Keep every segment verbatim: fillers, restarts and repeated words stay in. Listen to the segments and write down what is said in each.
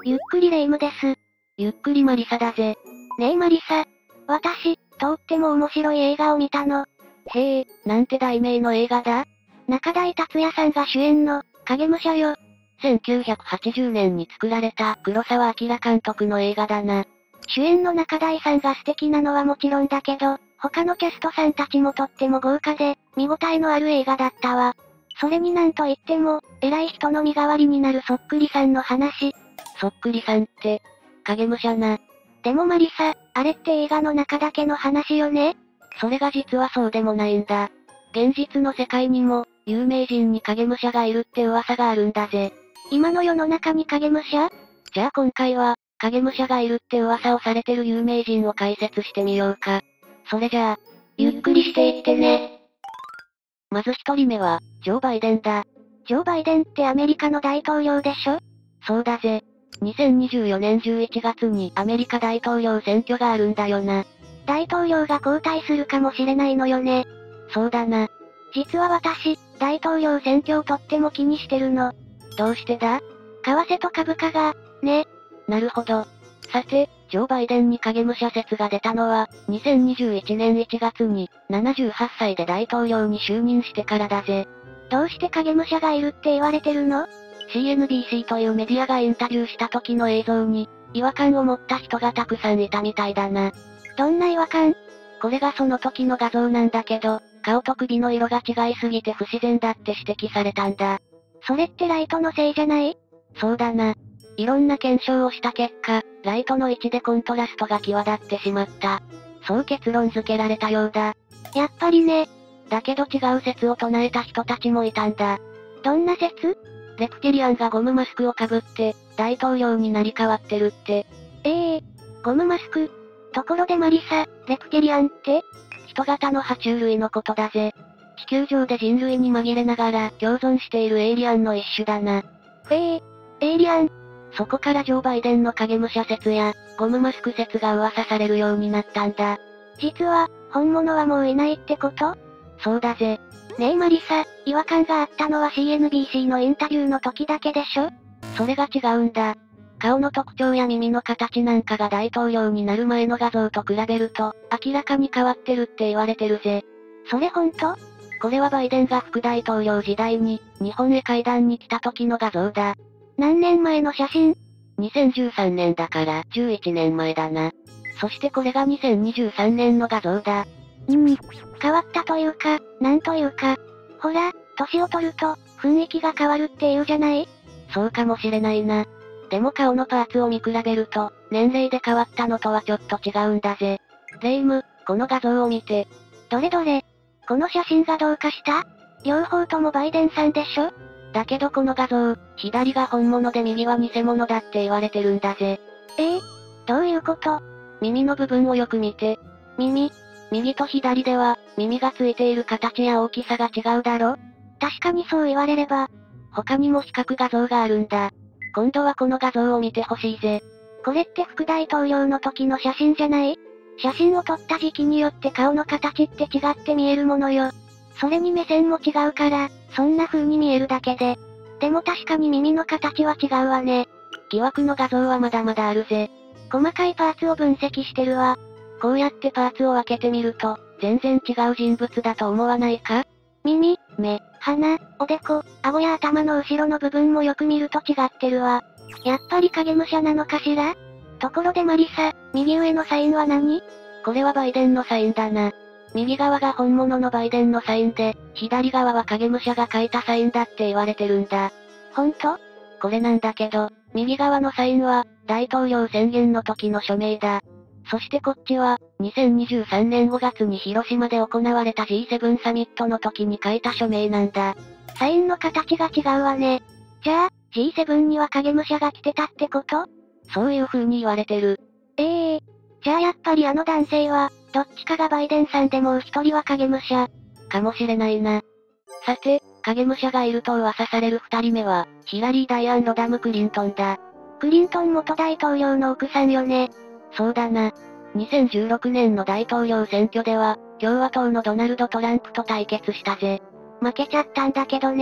ゆっくりレ夢ムです。 ゆっくりマリサだぜ。 ねえマリサ。私、とっても面白い映画を見たの。 へえ、なんて題名の映画だ？ 中台達也さんが主演の、影武者よ。 せんきゅうひゃくはちじゅうねんに作られた黒澤明監督の映画だな。 主演の中台さんが素敵なのはもちろんだけど、他のキャストさんたちもとっても豪華で、見応えのある映画だったわ。それになんといっても、偉い人の身代わりになるそっくりさんの話。 そっくりさんって、影武者な。 でもマリサ、あれって映画の中だけの話よね？ それが実はそうでもないんだ。現実の世界にも、有名人に影武者がいるって噂があるんだぜ。 今の世の中に影武者？ じゃあ今回は、影武者がいるって噂をされてる有名人を解説してみようか。それじゃあ、 ゆっくりしていってね。 まず一人目は、ジョー・バイデンだ。 ジョー・バイデンってアメリカの大統領でしょ？ そうだぜ。にせんにじゅうよねんじゅういちがつにアメリカ大統領選挙があるんだよな。 大統領が交代するかもしれないのよね。 そうだな。 実は私、大統領選挙をとっても気にしてるの。 どうしてだ？ 為替と株価が、ね。 なるほど。さて、ジョー・バイデンに影武者説が出たのは、にせんにじゅういちねんいちがつに、ななじゅうはっさいで大統領に就任してからだぜ。 どうして影武者がいるって言われてるの？ シーエヌビーシー というメディアがインタビューした時の映像に、違和感を持った人がたくさんいたみたいだな。 どんな違和感？ これがその時の画像なんだけど、顔と首の色が違いすぎて不自然だって指摘されたんだ。 それってライトのせいじゃない？ そうだな。いろんな検証をした結果、ライトの位置でコントラストが際立ってしまった。そう結論付けられたようだ。 やっぱりね。 だけど違う説を唱えた人たちもいたんだ。 どんな説？ レプテリアンがゴムマスクをかぶって、大統領になり変わってるって。 ええー、ゴムマスク。ところでマリサ、レプテリアンって？ 人型の爬虫類のことだぜ。地球上で人類に紛れながら共存しているエイリアンの一種だな。 へえ、エイリアン。 そこからジョー・バイデンの影武者説や、ゴムマスク説が噂されるようになったんだ。 実は、本物はもういないってこと？ そうだぜ。 ねえマリサ、違和感があったのは シーエヌビーシー のインタビューの時だけでしょ？ それが違うんだ。顔の特徴や耳の形なんかが大統領になる前の画像と比べると、明らかに変わってるって言われてるぜ。 それほんと？ これはバイデンが副大統領時代に、日本へ会談に来た時の画像だ。 何年前の写真？ にせんじゅうさんねんだからじゅういちねんまえだな。そしてこれがにせんにじゅうさんねんの画像だ。 うーん、変わったというか、なんというか。ほら、年を取ると、雰囲気が変わるって言うじゃない？ そうかもしれないな。でも顔のパーツを見比べると、年齢で変わったのとはちょっと違うんだぜ。レイム、この画像を見て。 どれどれ？この写真がどうかした？両方ともバイデンさんでしょ？ だけどこの画像、左が本物で右は偽物だって言われてるんだぜ。 ええ？どういうこと？ 耳の部分をよく見て。 耳？ 右と左では、耳がついている形や大きさが違うだろ？ 確かにそう言われれば。 他にも比較画像があるんだ。今度はこの画像を見てほしいぜ。 これって副大統領の時の写真じゃない？写真を撮った時期によって顔の形って違って見えるものよ。それに目線も違うから、そんな風に見えるだけで。でも確かに耳の形は違うわね。 疑惑の画像はまだまだあるぜ。 細かいパーツを分析してるわ。 こうやってパーツを分けてみると、全然違う人物だと思わないか？ 耳、目、鼻、おでこ、顎や頭の後ろの部分もよく見ると違ってるわ。やっぱり影武者なのかしら？ところでマリサ、右上のサインは何？ これはバイデンのサインだな。右側が本物のバイデンのサインで、左側は影武者が書いたサインだって言われてるんだ。 ほんと？ これなんだけど、右側のサインは、大統領宣言の時の署名だ。そしてこっちは、にせんにじゅうさんねんごがつに広島で行われた ジーセブン サミットの時に書いた署名なんだ。 サインの形が違うわね。じゃあ、ジーセブン には影武者が来てたってこと？ そういう風に言われてる。 ええー、じゃあやっぱりあの男性は、どっちかがバイデンさんでもう一人は影武者。 かもしれないな。さて、影武者がいると噂される二人目は、ヒラリー・ダイアン・ロダム・クリントンだ。 クリントン元大統領の奥さんよね。 そうだな。にせんじゅうろくねんの大統領選挙では、共和党のドナルド・トランプと対決したぜ。 負けちゃったんだけどね。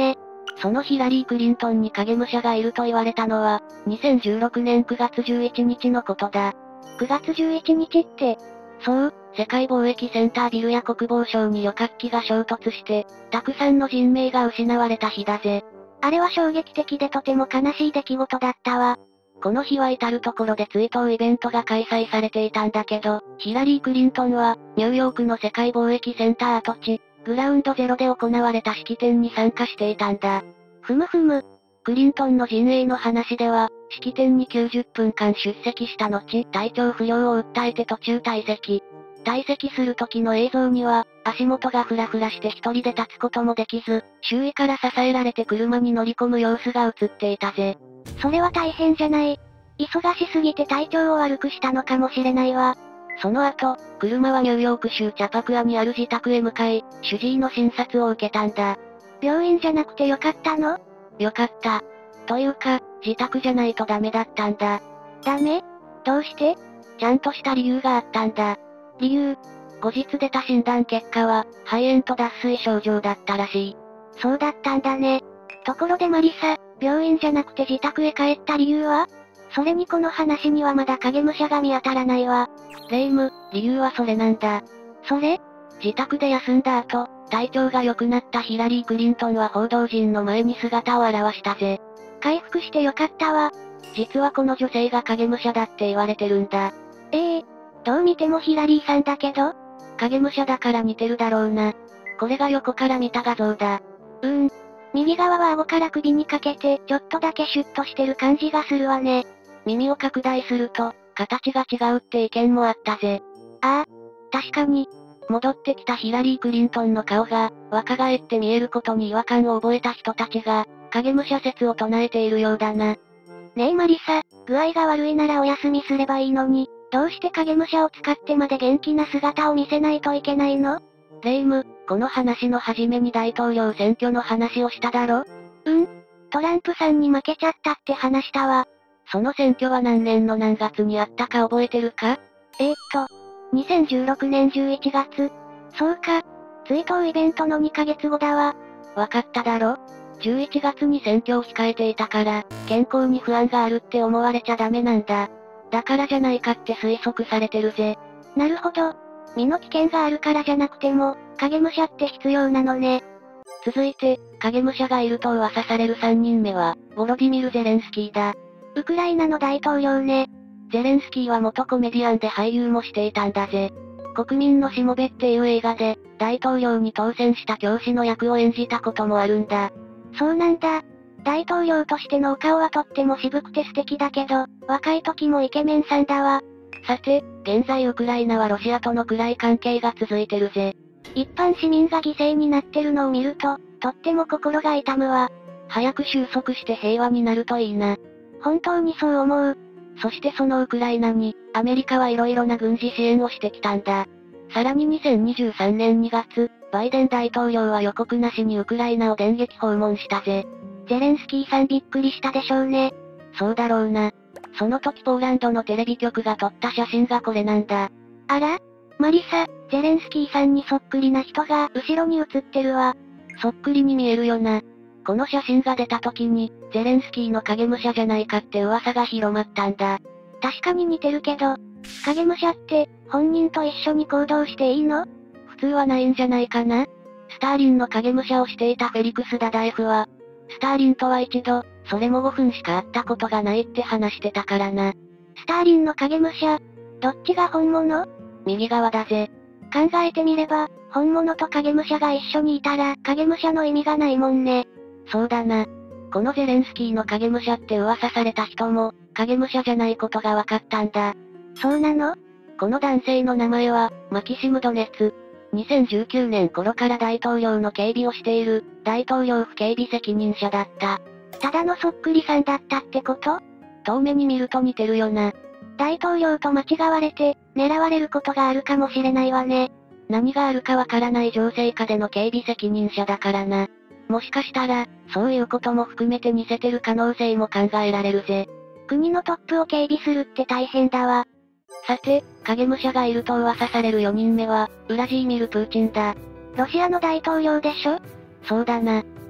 そのヒラリー・クリントンに影武者がいると言われたのは、にせんじゅうろくねんくがつじゅういちにちのことだ。 くがつじゅういちにちって、 そう、世界貿易センタービルや国防省に旅客機が衝突して、たくさんの人命が失われた日だぜ。 あれは衝撃的でとても悲しい出来事だったわ。 この日は至るところで追悼イベントが開催されていたんだけど、ヒラリー・クリントンは、ニューヨークの世界貿易センター跡地、グラウンドゼロで行われた式典に参加していたんだ。 ふむふむ。 クリントンの陣営の話では、式典にきゅうじゅっぷんかん出席した後、体調不良を訴えて途中退席。退席する時の映像には、足元がフラフラして一人で立つこともできず、周囲から支えられて車に乗り込む様子が映っていたぜ。 それは大変じゃない。忙しすぎて体調を悪くしたのかもしれないわ。 その後、車はニューヨーク州チャパクアにある自宅へ向かい、主治医の診察を受けたんだ。 病院じゃなくてよかったの？ よかった。というか、自宅じゃないとダメだったんだ。 ダメ？どうして？ ちゃんとした理由があったんだ。 理由？ 後日出た診断結果は、肺炎と脱水症状だったらしい。 そうだったんだね。ところでマリサ、病院じゃなくて自宅へ帰った理由は？それにこの話にはまだ影武者が見当たらないわ。 レイム、理由はそれなんだ。 それ？ 自宅で休んだ後、体調が良くなったヒラリー・クリントンは報道陣の前に姿を現したぜ。 回復してよかったわ。 実はこの女性が影武者だって言われてるんだ。 ええー、どう見てもヒラリーさんだけど？ 影武者だから似てるだろうな。これが横から見た画像だ。 うーん。右側は顎から首にかけて、ちょっとだけシュッとしてる感じがするわね。 耳を拡大すると、形が違うって意見もあったぜ。 ああ、確かに。 戻ってきたヒラリー・クリントンの顔が、若返って見えることに違和感を覚えた人たちが、影武者説を唱えているようだな。 ねえマリサ、具合が悪いならお休みすればいいのに、どうして影武者を使ってまで元気な姿を見せないといけないの？ レイム、この話の初めに大統領選挙の話をしただろ？ うん。トランプさんに負けちゃったって話したわ。 その選挙は何年の何月にあったか覚えてるか？ えー、っと、にせんじゅうろくねんじゅういちがつ。そうか。追悼イベントのにかげつごだわ。 わかっただろ？じゅういちがつに選挙を控えていたから、健康に不安があるって思われちゃダメなんだ。だからじゃないかって推測されてるぜ。 なるほど。身の危険があるからじゃなくても、影武者って必要なのね。 続いて、影武者がいると噂されるさんにんめは、ボロディミル・ゼレンスキーだ。 ウクライナの大統領ね。 ゼレンスキーは元コメディアンで俳優もしていたんだぜ。国民のしもべっていう映画で、大統領に当選した教師の役を演じたこともあるんだ。 そうなんだ。大統領としてのお顔はとっても渋くて素敵だけど、若い時もイケメンさんだわ。 さて、現在ウクライナはロシアとの暗い関係が続いてるぜ。 一般市民が犠牲になってるのを見ると、とっても心が痛むわ。 早く収束して平和になるといいな。 本当にそう思う。 そしてそのウクライナに、アメリカはいろいろな軍事支援をしてきたんだ。さらににせんにじゅうさんねんにがつ、バイデン大統領は予告なしにウクライナを電撃訪問したぜ。 ゼレンスキーさんびっくりしたでしょうね。 そうだろうな。その時ポーランドのテレビ局が撮った写真がこれなんだ。 あら？マリサ、ゼレンスキーさんにそっくりな人が後ろに写ってるわ。 そっくりに見えるよな。この写真が出た時に、ゼレンスキーの影武者じゃないかって噂が広まったんだ。 確かに似てるけど、影武者って、本人と一緒に行動していいの？ 普通はないんじゃないかな。スターリンの影武者をしていたフェリクス・ダダエフは、スターリンとは一度、それもごふんしか会ったことがないって話してたからな。 スターリンの影武者、どっちが本物？ 右側だぜ。 考えてみれば、本物と影武者が一緒にいたら、影武者の意味がないもんね。 そうだな。このゼレンスキーの影武者って噂された人も、影武者じゃないことが分かったんだ。 そうなの？ この男性の名前は、マキシム・ドネツ。にせんじゅうきゅうねん頃から大統領の警備をしている、大統領府警備責任者だった。 ただのそっくりさんだったってこと？ 遠目に見ると似てるよな。 大統領と間違われて、狙われることがあるかもしれないわね。 何があるかわからない情勢下での警備責任者だからな。もしかしたら、そういうことも含めて似せてる可能性も考えられるぜ。 国のトップを警備するって大変だわ。 さて、影武者がいると噂されるよにんめは、ウラジーミル・プーチンだ。 ロシアの大統領でしょ？ そうだな。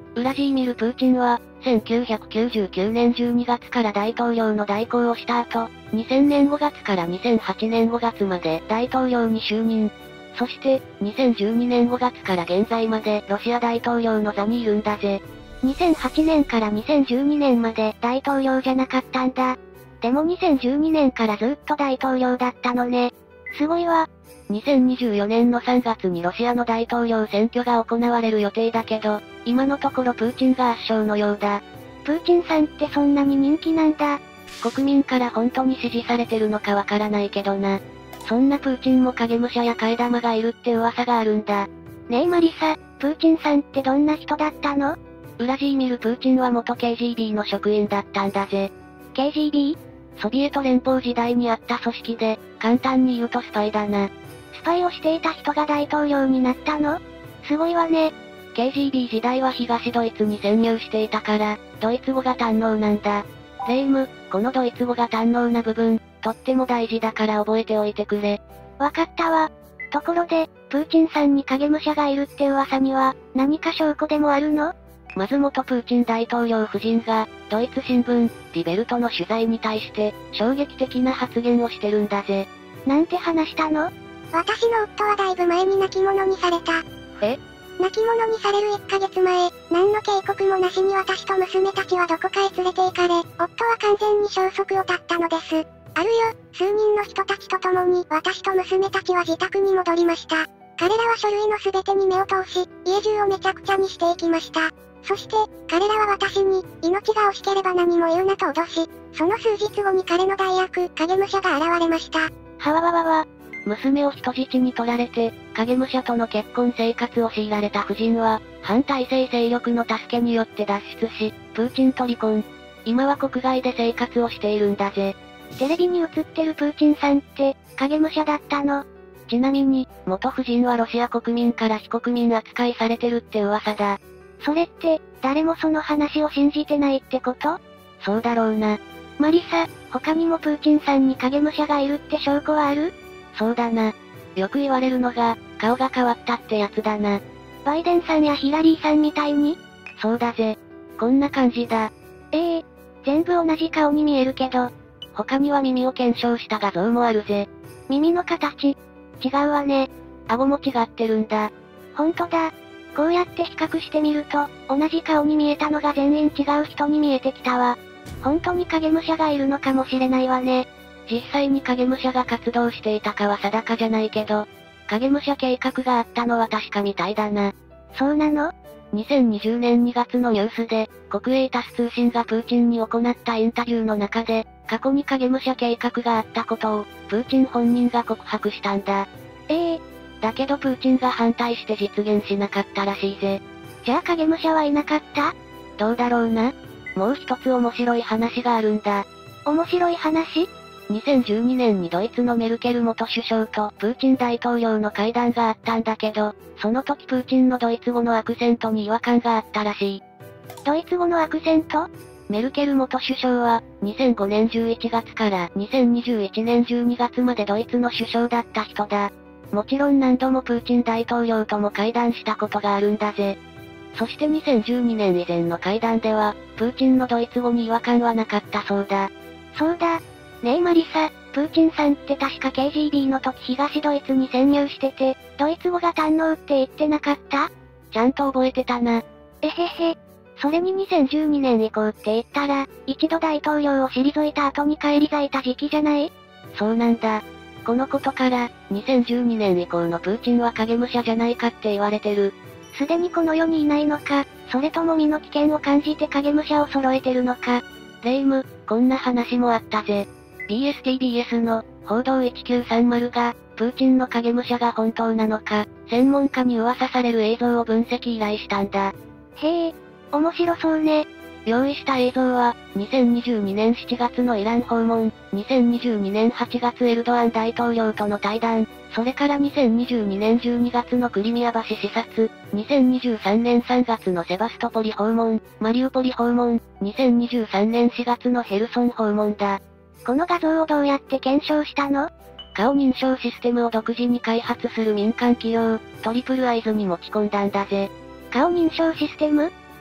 ウラジーミル・プーチンは、せんきゅうひゃくきゅうじゅうきゅうねんじゅうにがつから大統領の代行をした後、にせんねんごがつからにせんはちねんごがつまで大統領に就任。そして、にせんじゅうにねんごがつから現在までロシア大統領の座にいるんだぜ。 にせんはちねんからにせんじゅうにねんまで大統領じゃなかったんだ。でもにせんじゅうにねんからずっと大統領だったのね。すごいわ。 にせんにじゅうよねんのさんがつにロシアの大統領選挙が行われる予定だけど、今のところプーチンが圧勝のようだ。 プーチンさんってそんなに人気なんだ。 国民から本当に支持されてるのかわからないけどな。そんなプーチンも影武者や替え玉がいるって噂があるんだ。 ねえマリサ、プーチンさんってどんな人だったの？ ウラジーミル・プーチンは元 ケージービー の職員だったんだぜ。 ケージービー？ ソビエト連邦時代にあった組織で、簡単に言うとスパイだな。 スパイをしていた人が大統領になったの？すごいわね。 ケージービー 時代は東ドイツに潜入していたから、ドイツ語が堪能なんだ。レイム、このドイツ語が堪能な部分、とっても大事だから覚えておいてくれ。 わかったわ。ところで、プーチンさんに影武者がいるって噂には、何か証拠でもあるの？ まず元プーチン大統領夫人が、ドイツ新聞、ディベルトの取材に対して、衝撃的な発言をしてるんだぜ。 なんて話したの？ 私の夫はだいぶ前に泣き者にされた。 え？ 泣き者にされるいっかげつまえ、何の警告もなしに私と娘たちはどこかへ連れて行かれ、夫は完全に消息を絶ったのです。あるよ、数人の人たちと共に私と娘たちは自宅に戻りました。彼らは書類のすべてに目を通し、家中をめちゃくちゃにしていきました。そして、彼らは私に、命が惜しければ何も言うなと脅し、その数日後に彼の代役、影武者が現れました。 はわわわわ。 娘を人質に取られて、影武者との結婚生活を強いられた夫人は、反体制勢力の助けによって脱出し、プーチンと離婚。今は国外で生活をしているんだぜ。 テレビに映ってるプーチンさんって、影武者だったの？ ちなみに、元夫人はロシア国民から非国民扱いされてるって噂だ。 それって、誰もその話を信じてないってこと？ そうだろうな。 マリサ、他にもプーチンさんに影武者がいるって証拠はある？ そうだな。よく言われるのが、顔が変わったってやつだな。 バイデンさんやヒラリーさんみたいに？ そうだぜ。こんな感じだ。 ええ、全部同じ顔に見えるけど。 他には耳を検証した画像もあるぜ。 耳の形、違うわね。 顎も違ってるんだ。 ほんとだ。こうやって比較してみると、同じ顔に見えたのが全員違う人に見えてきたわ。本当に影武者がいるのかもしれないわね。 実際に影武者が活動していたかは定かじゃないけど、影武者計画があったのは確かみたいだな。 そうなの？ にせんにじゅうねんにがつのニュースで、国営タス通信がプーチンに行ったインタビューの中で、過去に影武者計画があったことを、プーチン本人が告白したんだ。 ええ。 だけどプーチンが反対して実現しなかったらしいぜ。 じゃあ影武者はいなかった？ どうだろうな。もう一つ面白い話があるんだ。 面白い話？ にせんじゅうにねんにドイツのメルケル元首相とプーチン大統領の会談があったんだけど、その時プーチンのドイツ語のアクセントに違和感があったらしい。 ドイツ語のアクセント？ メルケル元首相は、にせんごねんじゅういちがつからにせんにじゅういちねんじゅうにがつまでドイツの首相だった人だ。もちろん何度もプーチン大統領とも会談したことがあるんだぜ。そしてにせんじゅうにねん以前の会談では、プーチンのドイツ語に違和感はなかったそうだ。 そうだ。ねえマリサ、プーチンさんって確か ケージービー の時東ドイツに潜入してて、ドイツ語が堪能って言ってなかった？ ちゃんと覚えてたな。 えへへ。それににせんじゅうにねん以降って言ったら、一度大統領を退いた後に返り咲いた時期じゃない？ そうなんだ。このことから、にせんじゅうにねん以降のプーチンは影武者じゃないかって言われてる。 すでにこの世にいないのか、それとも身の危険を感じて影武者を揃えてるのか。 レイム、こんな話もあったぜ。ビーエスティービーエス の、報道いちきゅうさんまるが、プーチンの影武者が本当なのか、専門家に噂される映像を分析依頼したんだ。 へえ、面白そうね。 用意した映像は、にせんにじゅうにねんしちがつのイラン訪問、にせんにじゅうにねんはちがつエルドアン大統領との対談、それからにせんにじゅうにねんじゅうにがつのクリミア橋視察、にせんにじゅうさんねんさんがつのセバストポリ訪問、マリウポリ訪問、にせんにじゅうさんねんしがつのヘルソン訪問だ。 この画像をどうやって検証したの？ 顔認証システムを独自に開発する民間企業、トリプルアイズに持ち込んだんだぜ。 顔認証システム？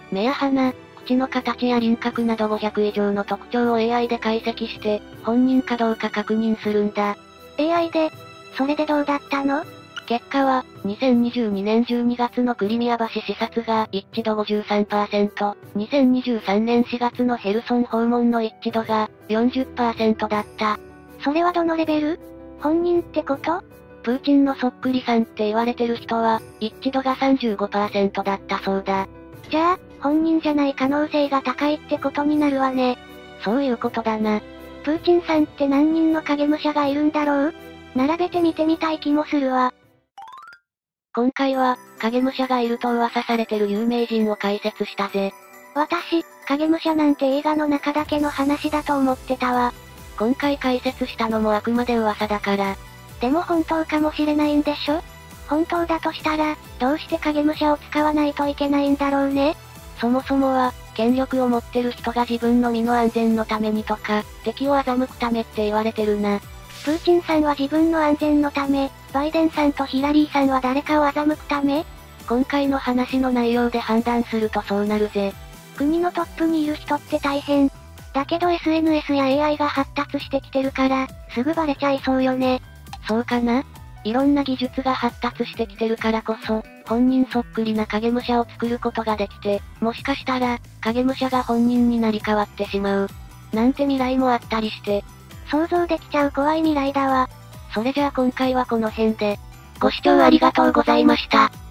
目や鼻、口の形や輪郭などごひゃく以上の特徴を エーアイ で解析して、本人かどうか確認するんだ。 エーアイ で、それでどうだったの？ 結果は、にせんにじゅうにねんじゅうにがつのクリミア橋視察が一致度 ごじゅうさんパーセント、にせんにじゅうさんねんしがつのヘルソン訪問の一致度が よんじゅっパーセント だった。 それはどのレベル？本人ってこと？ プーチンのそっくりさんって言われてる人は、一致度が さんじゅうごパーセント だったそうだ。 じゃあ、本人じゃない可能性が高いってことになるわね。 そういうことだな。 プーチンさんって何人の影武者がいるんだろう？並べて見てみたい気もするわ。 今回は、影武者がいると噂されてる有名人を解説したぜ。 私、影武者なんて映画の中だけの話だと思ってたわ。 今回解説したのもあくまで噂だから。 でも本当かもしれないんでしょ？本当だとしたら、どうして影武者を使わないといけないんだろうね。 そもそもは、権力を持ってる人が自分の身の安全のためにとか、敵を欺くためって言われてるな。 プーチンさんは自分の安全のため、バイデンさんとヒラリーさんは誰かを欺くため？ 今回の話の内容で判断するとそうなるぜ。 国のトップにいる人って大変。だけど エスエヌエス や エーアイ が発達してきてるから、すぐバレちゃいそうよね。 そうかな？いろんな技術が発達してきてるからこそ、本人そっくりな影武者を作ることができて、もしかしたら、影武者が本人になり変わってしまう。なんて未来もあったりして。 想像できちゃう怖い未来だわ。 それじゃあ今回はこの辺で。ご視聴ありがとうございました。